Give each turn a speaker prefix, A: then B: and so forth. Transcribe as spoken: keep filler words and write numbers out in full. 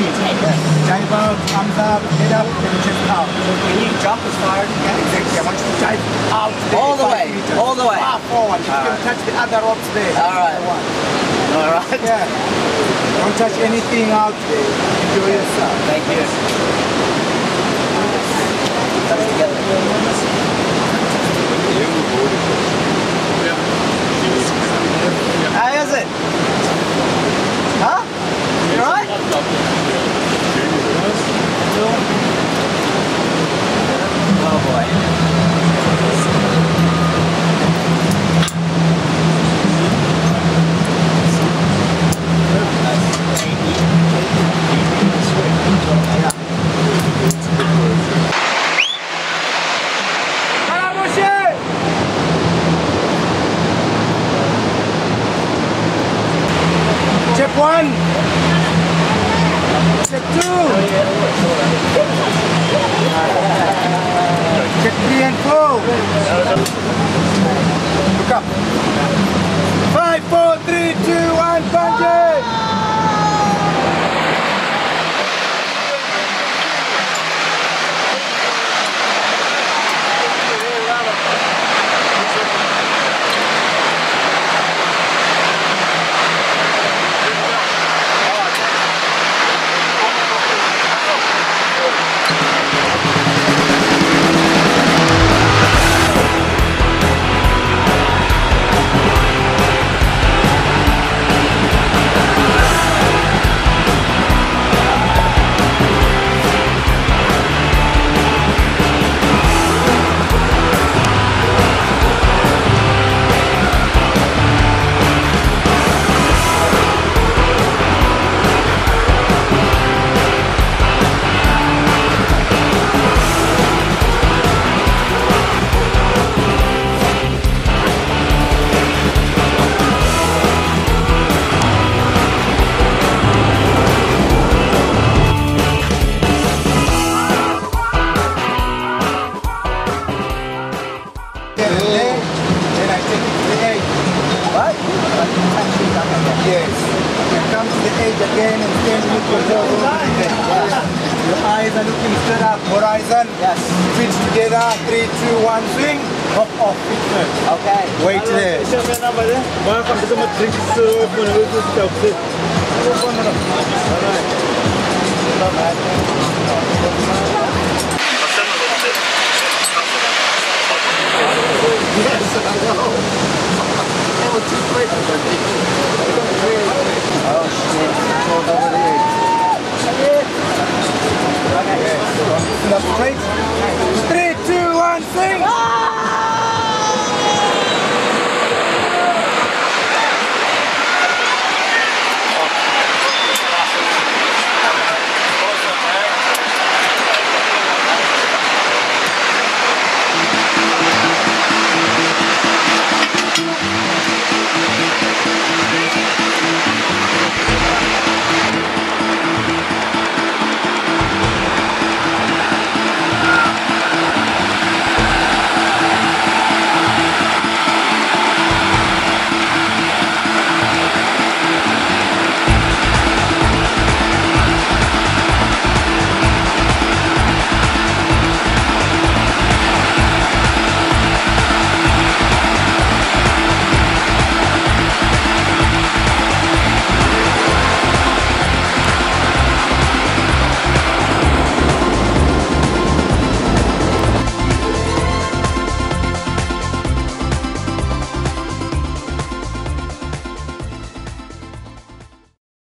A: Bungee. Dive out, arms up, head up, then chest out.
B: Can you jump as far as you can?
A: Exactly. I want you to dive out.
B: All the way.
A: Meters.
B: All the way.
A: Far forward. You
B: All
A: can
B: right.
A: touch the other ropes there.
B: All right. All right.
A: Yeah. Don't touch anything out there. Enjoy yourself.
B: Thank you. Touch together. How is it? Huh? You alright? Oh boy.
A: Check one. Check two. Check three and four. Look up. Five, four, three, two, one, bungee. Yes. You come to the edge again and stand with your toes over the head. Yeah. Your eyes are looking straight up, horizon.
B: Yes.
A: Feet together, three, two, one, swing. Hop off, feet first.
B: Okay.
A: Wait there. Yes, I know. Oh, shit. Hold over the edge. Okay. Stand up straight. Three, two, one, swing.